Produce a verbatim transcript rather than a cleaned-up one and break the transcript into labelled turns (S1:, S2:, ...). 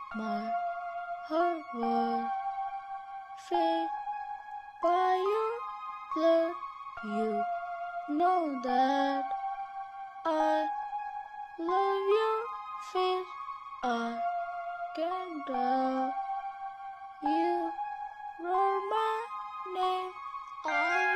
S1: My heart was filled by your blood. You know that I love your face. I can tell you wrote my name. I